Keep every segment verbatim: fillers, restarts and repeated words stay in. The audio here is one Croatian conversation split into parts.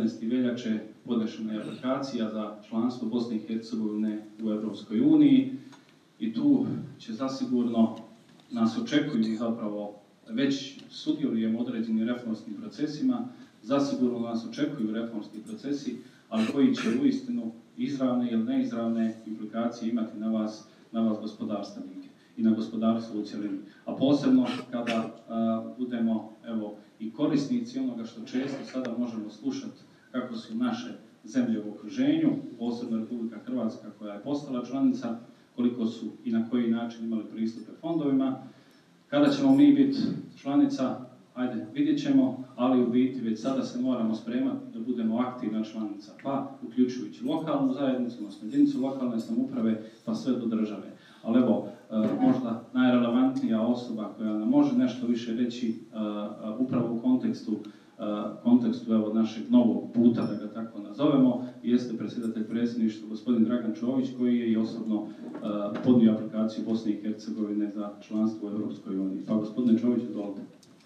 sedamnaestog veljače podnešena je aplikacija za članstvo Bosne i Hercegovine u Europskoj uniji i tu će zasigurno nas očekuju zapravo, već sudjelujemo određenim reformskim procesima, zasigurno nas očekuju reformski procesi, ali koji će uistinu izravne ili neizravne implikacije imati na vas, na vas gospodarstvenike i na gospodarstvo u cjelini. A posebno kada a, budemo evo, i korisnici onoga što često sada možemo slušati kako su naše zemlje u okruženju, posebno Republika Hrvatska koja je postala članica, koliko su i na koji način imali pristupe fondovima. Kada ćemo mi biti članica, ajde, vidjet ćemo, ali u biti već sada se moramo spremati da budemo aktivna članica, pa uključujući lokalnu zajednicu, odnosno jedinicu lokalne samouprave, pa sve do države. Ali evo, možda najrelevantnija osoba koja nam može nešto više reći upravo u kontekstu, kontekstu evo, našeg novog puta, da ga tako nazovemo, jeste predsjedatelj predsjedništva gospodin Dragan Čović, koji je i osobno podnio aplikaciju Bosne i Hercegovine za članstvo u Europskoj uniji. Pa gospodine Čović, izvolite.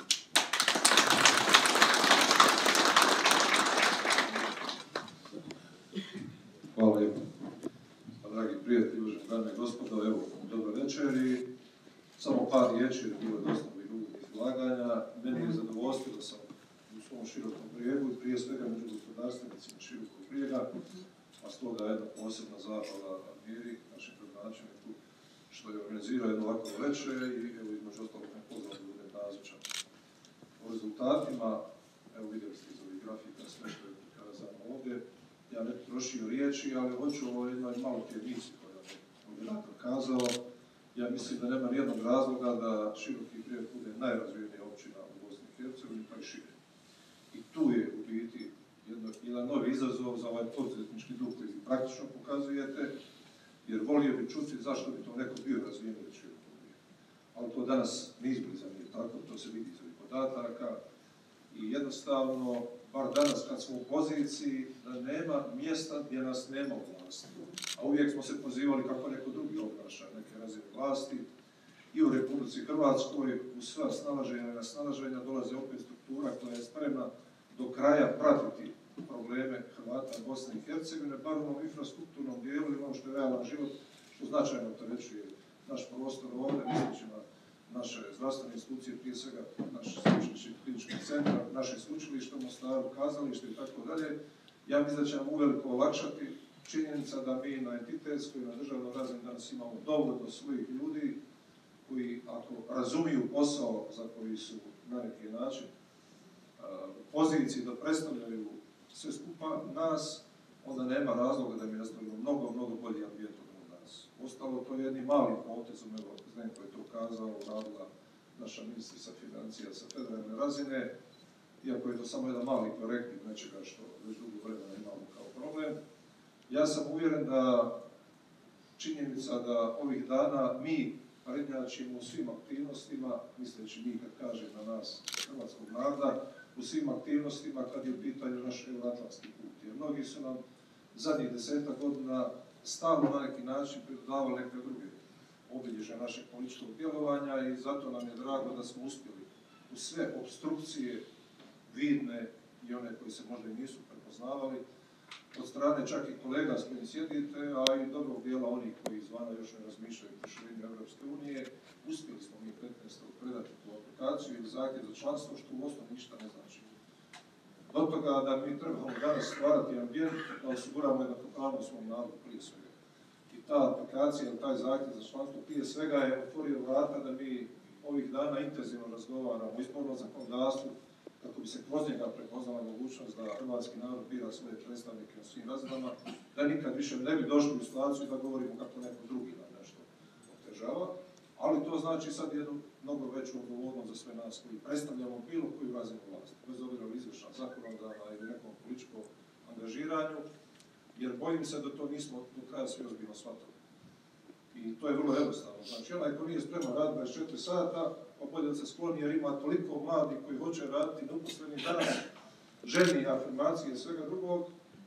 Hvala lijepo. Dragi prijatelji, uvaženi dame i gospodo, evo, dobro večer i samo par riječi, jer bilo je dosta ovih uvodnih izlaganja. Meni je zadovoljstvo da sam u svom širokom prijegu i prije svega među gospodarstvenicima širokog prijega, a stoga jedna posebna zahvala Miri, našem gradonačelniku, što je organizirao jedno ovako večer i evo između ostalog me pozvao da budem nazočan. O rezultatima, evo vidjeli ste iz ovih grafika sve što je prikazano ovdje. Ja ne trošio riječi, ali hoću o jednoj malo tjednici koja je moderator kazao. Ja mislim da nema nijednog razloga da Široki Prijeg bude najrazvijenija općina u Bosni i Hercegovini, pa i šire. I tu je u biti jedno, jedan novi izazov za ovaj poduzetnički duh koji praktično pokazujete, jer volio bi čuti zašto bi to neko bio razvijen od Širokog Prijega. Ali to danas ni izbliza nije tako, to se vidi iz ovih podataka. I jednostavno, bar danas kad smo u poziciji da nema mjesta gdje nas nema u vlasti. A uvijek smo se pozivali kako neko drugi obnaša neke razine vlasti. I u Republici Hrvatskoj u sva snalaženja i nesnalaženja dolazi opet struktura koja je spremna do kraja pratiti probleme Hrvata Bosne i Hercegovine, bar u onom infrastrukturnom dijelu i ono što je realan život, što značajno opterećuje naš prostor ovdje, misleći na naše zdravstvene institucije, prije svega naš sveučilišni klinički centar, naše sveučilište u Mostaru, kazalište i tako dalje. Ja mislim da će nam uveliko olakšati činjenica da mi na entitetskoj i na državnoj razini danas imamo dovoljno svojih ljudi koji, ako razumiju posao za koji su na neki način u poziciji da predstavljaju sve skupa nas, onda nema razloga da mi nastavimo mnogo, mnogo bolji ambijent od danas. Ostalo, to je jednim malim potezom, evo, Zdenko je to kazao, uradila naša ministrica financija sa federalne razine, iako je to samo jedan mali korektiv nečega što već dugo vremena imamo kao problem. Ja sam uvjeren da činjenica da ovih dana mi prednjačimo u svim aktivnostima, misleći mi kad kažem na nas, hrvatskog naroda, u svim aktivnostima kad je u pitanju naš euroatlantski put. Jer mnogi su nam zadnjih desetak godina stalno na neki način pridodavali neke druge obilježja našeg političkog djelovanja i zato nam je drago da smo uspjeli u sve opstrukcije vidne i one koji se možda i nisu prepoznavali od strane čak i kolega s kojim sjedite, a i dobrog dijela onih koji izvana još ne razmišljaju o proširenju Europske unije. Uspjeli smo mi petnaestog predati tu aplikaciju ili zahtjev za članstvo, što u osnovi ništa ne znači. Do toga da mi trebamo danas stvarati ambijent da osiguramo jednakopravnost svom narodu prije svega. I ta aplikacija, taj zahtjev za članstvo prije svega je otvorio vrata da mi ovih dana intenzivno razgovaramo o izbornom zakonodavstvu, kako bi se kroz njega prepoznala mogućnost da hrvatski narod bira svoje predstavnike na svim razinama, da nikad više ne bi došli u situaciju da govorimo kako neko drugi nam nešto otežava, ali to znači sad jednu mnogo veću odgovornost za sve nas koji predstavljamo bilo koju razinu vlasti, bez obzira u izvršna, zakonodavna ili nekom političkom angažiranju, jer bojim se da to nismo do kraja svi ozbiljno shvatili. I to je vrlo jednostavno. Znači, onaj ko nije spreman raditi dvadeset četiri sata, pa bolje da se skloni jer ima toliko mladih koji hoće raditi neuposleni danas, željni afirmacije i svega drugog.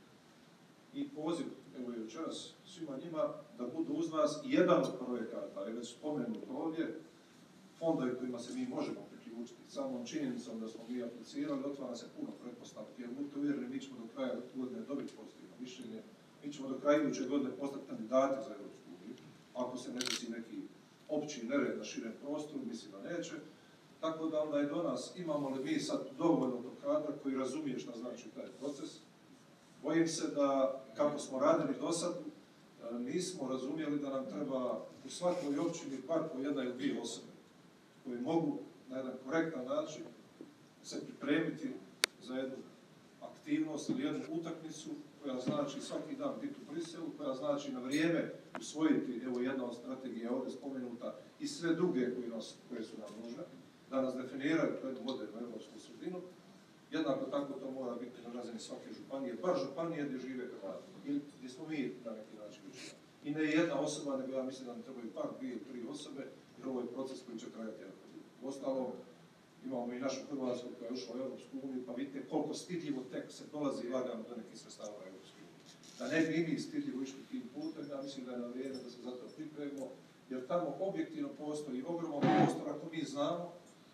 I poziv, evo i večeras, svima njima da budu uz nas. I jedan od projekata, je već spomenut ovdje, fondovi kojima se mi možemo priključiti, samom činjenicom da smo mi aplicirali, otvara se puno pretpostavki, jer budite uvjereni, mi ćemo do kraja godine dobiti pozitivno mišljenje. Mi ćemo do kraja iduće godine postati kandidati za Europsku uniju, ako se ne desi neki opći nered na širem prostoru, mislim da neće. Tako da onda je do nas, imamo li mi sad dovoljno do kadra koji razumije šta znači taj proces. Bojim se da, kako smo radili do sad, nismo razumjeli da nam treba u svakoj općini bar po jedna ili dvije osobe koji mogu na jedan korektan način se pripremiti za jednu aktivnost ili jednu utakmicu koja znači svaki dan biti u Briselu, koja znači na vrijeme usvojiti, evo jedna od strategija ovdje spomenuta, i sve druge koje, nas, koje su nam nužne, da nas definiraju tu jednu modernu evropsku sredinu. Jednako tako to mora biti na razini svake županije, bar županije gdje žive Hrvati, ili gdje smo mi na neki način većina. I ne jedna osoba, nego ja mislim da nam trebaju par, dvije ili tri osobe, jer ovo je proces koji će trajati jako dugo. Uostalom, imamo i našu Hrvatsku koja je ušla u Europsku uniju, pa vidite koliko stidljivo tek se dolazi lagano do nekih sredstava Europske unije. Da ne bi i mi stidljivo išli tim putem, ja mislim da je na vrijeme da se za to pripremimo, jer tamo objektivno postoji ogroman prostor ako mi znamo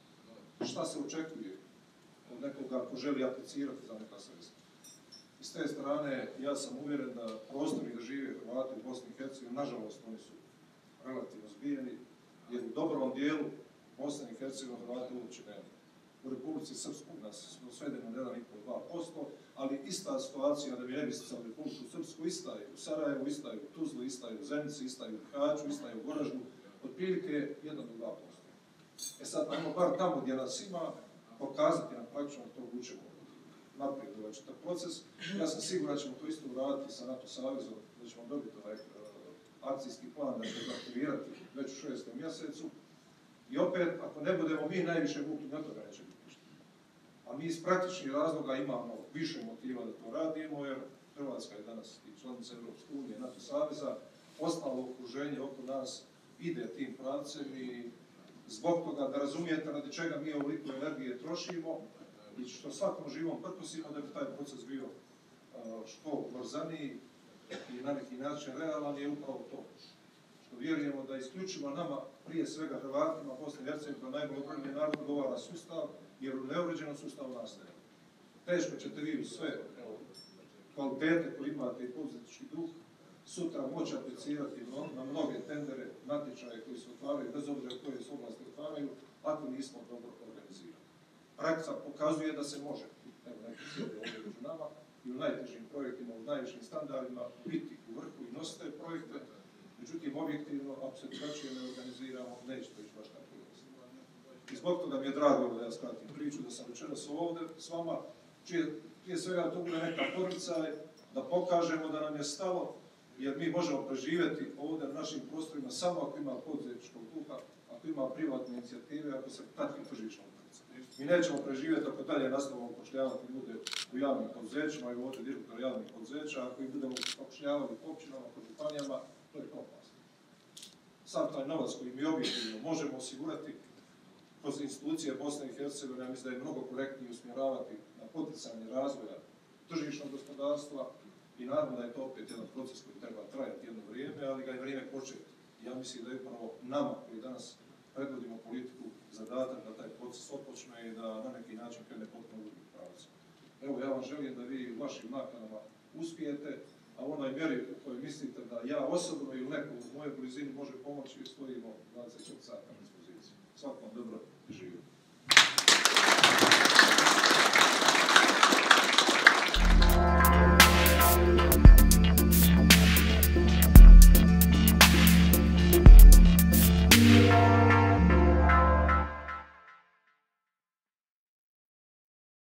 šta se očekuje od nekoga ko želi aplicirati za neka sredstva. I s te strane, ja sam uvjeren da prostori gdje žive Hrvati u Bosni i Hercegovini, nažalost, oni su relativno zbijeni, jer u dobrom dijelu Bosne i Hercegovine Hrvati uopće nema. U Republici Srpskoj nas smo svedeni na jedan i pol do dva posto, ali ista situacija, da bi ne bismo u Republiku Srpsku, ista je u Sarajevu, ista je u Tuzli, ista je u Zenici, ista je u Bihaću, ista je u Goraždu, otprilike jedan do dva posto. E sad, ajmo bar tamo gdje nas ima, pokazati nam praktično da to vučemo naprijed ovaj čitav proces. Ja sam siguran da ćemo to isto uraditi sa NATO savezom, da ćemo dobiti ovaj akcijski plan da ćemo aktivirati već u šestom mjesecu. I opet, ako ne budemo mi najviše vukli, na toga neće biti ništa. A mi iz praktičnih razloga imamo više motiva da to radimo, jer Hrvatska je danas i članica Europske unije, NATO saveza, ostalo okruženje oko nas ide tim pravcem i zbog toga da razumijete radi čega mi ovoliko energije trošimo i što svakom živom prkosimo da bi taj proces bio što brzaniji i na neki način realan je upravo to. Što vjerujemo da isključivo nama, prije svega Hrvatima, Bosne i Hercegovine, kao najbolj opremljeni narod, odgovara sustav, jer u neuređenom sustavu nastaje. Teško ćete vi sve evo, kvalitete koje imate i poduzetnički duh sutra moći aplicirati na mnoge tendere, natječaje koji se otvaraju, bez obzira koje su oblasti otvaraju, ako nismo dobro organizirani. Praksa pokazuje da se može, evo neki sjede ovdje među nama, i u najtežim projektima, u najvišim standardima, biti u vrhu i nosite projekte, međutim, objektivno, ako se drugačije ne organiziramo, neće to ići baš tako jednostavno. I zbog toga mi je drago da ja skratim priču, da sam večeras ovdje s vama, čije, prije svega to bude neka poticaj, da pokažemo da nam je stalo, jer mi možemo preživjeti ovdje na našim prostorima samo ako ima poduzetničkog duha, ako ima privatne inicijative, ako se takvi tržišno utjecati. Mi nećemo preživjeti ako dalje nastavimo upošljavati ljude u javnim poduzećima, i ovdje direktor javnih poduzeća, ako ih budemo upošljavati po općinama, po županijama, to je propast. Sam taj novac koji mi objektivno možemo osigurati kroz institucije Bosne i Hercegovine, ja mislim da je mnogo korektnije usmjeravati na poticanje razvoja tržišnog gospodarstva i naravno da je to opet jedan proces koji treba trajati jedno vrijeme, ali ga je vrijeme početi. Ja mislim da je upravo nama koji danas predvodimo politiku zadatak da taj proces otpočne i da na neki način krene potpuno u drugim pravcu. Evo, ja vam želim da vi u vašim nakanama uspijete, a u onoj mjeri u kojoj mislite da ja osobno ili neko u mojoj blizini može pomoći, stojimo dvadeset četiri sata na dispoziciji. Svakom dobro i živimo.